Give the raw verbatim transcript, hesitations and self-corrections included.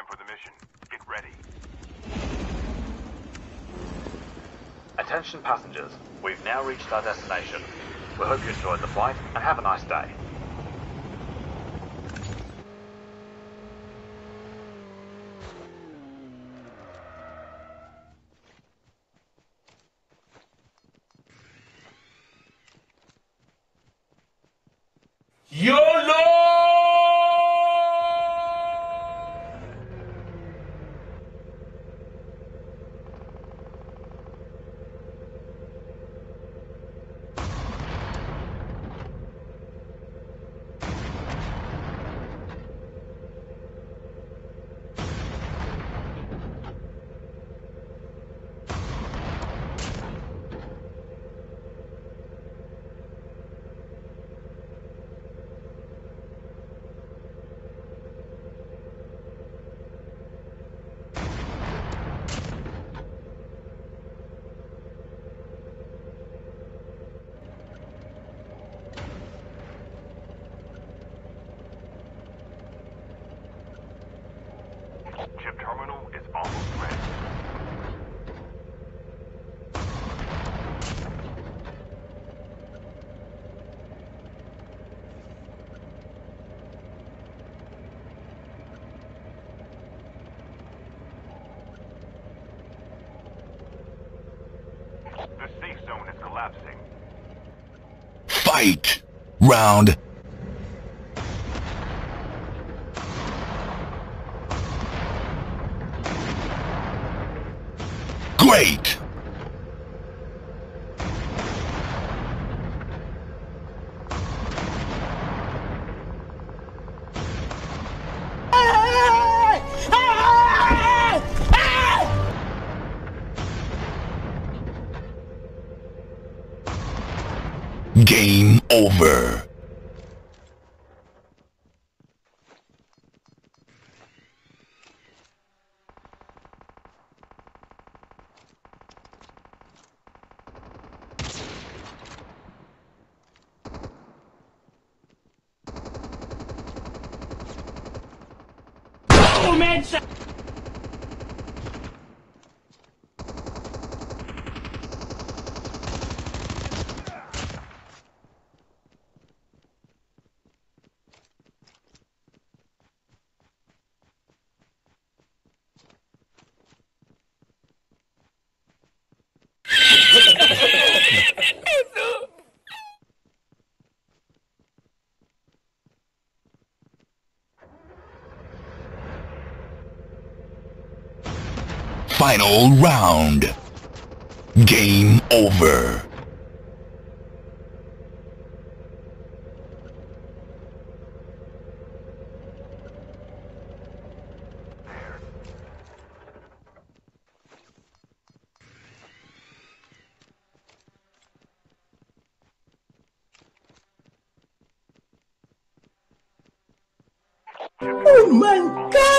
time for the mission. Get ready. Attention passengers, we've now reached our destination. We hope you enjoyed the flight and have a nice day. YOLO! Chip terminal is almost ready. The safe zone is collapsing. Fight! Round. Great! Game over. Oh, man! Final round. Game over. Oh my God!